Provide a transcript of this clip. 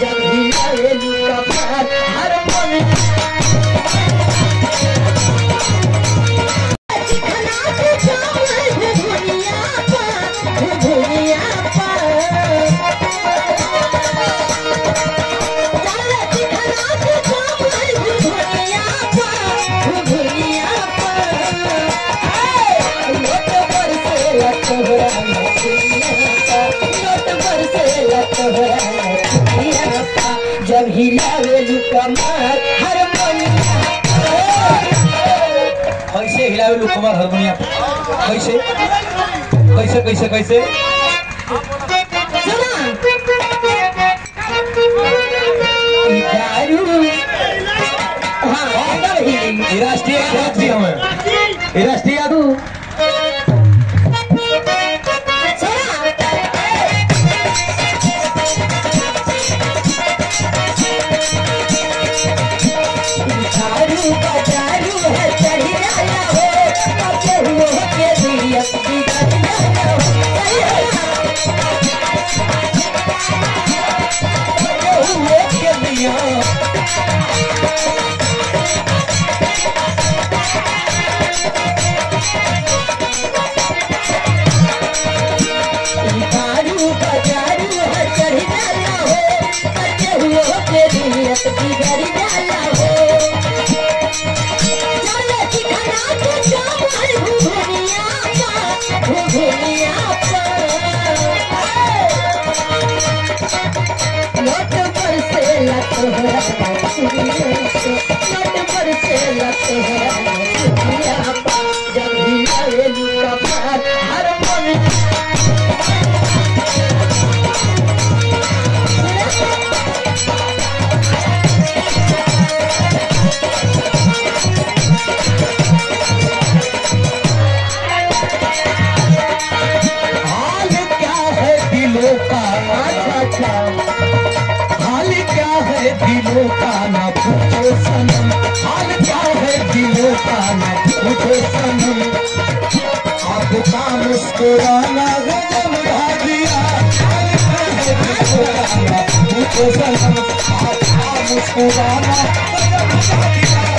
जब हिलावे कमर हर मन जब हिलावे कमर हारमोनिया कैसे हिलावे कमर हारमोनिया कैसे कैसे कैसे कैसे राष्ट्रीय राष्ट्रीय यादव दिलों का न पूछो सनम, हाल क्या है दिलों का न पूछो सनम। आपका मुस्कुराना गजब ढा दिया, हाल क्या है दिलों का न पूछो सनम। आपका मुस्कुराना गजब ढा दिया।